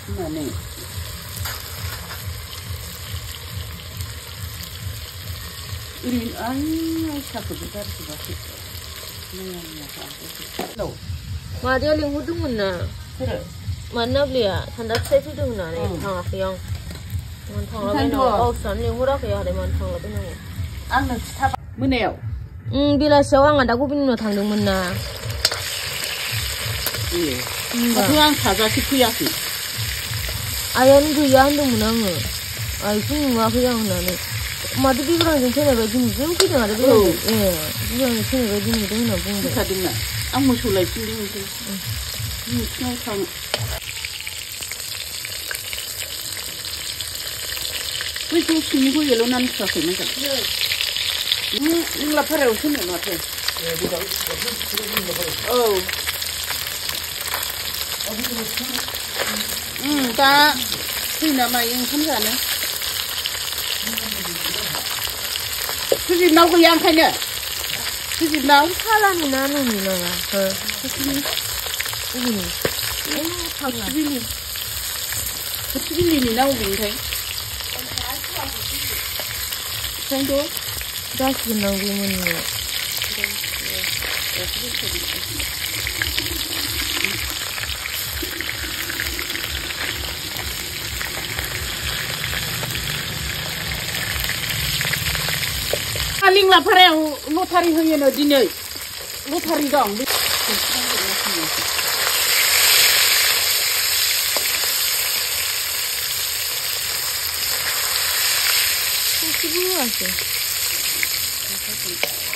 나네. 우리 아이 자꾸 기다리지 마시고. 너. 맞아, 링후둥은나. 그래. 만나블이야. 단다 세피둥나네. 당아 그냥. 만 당라 선 링후라 그야 만 당라 그냥. 안는 타. 뭐네요? 빌라 세왕아 나고 빈노 당둥문나. 예. 그냥 사자시키야지. 아연 그 야한도 문항어. 아이 군와 그냥 나네. 마도 비그랑 좀 전에 왜좀 기대가 돼. 예. 비그랑 전에 왜좀 되나 본데. 가든가. 아무 소리 들리는데. 그냥 상. 왜 좀 신이고 열로난 사서는 거. 이거 팔에 오시는 것 같아. 다 그나마 이 함자네. 그지 나고 양하냐? 그지 나 사람이 나누니 너야. 이거니. 수빈이 나오긴 돼. 정도? 다시 나오기는 아닝라 파래 로타리 흥에는 어디냐? 로타리가 시부하지.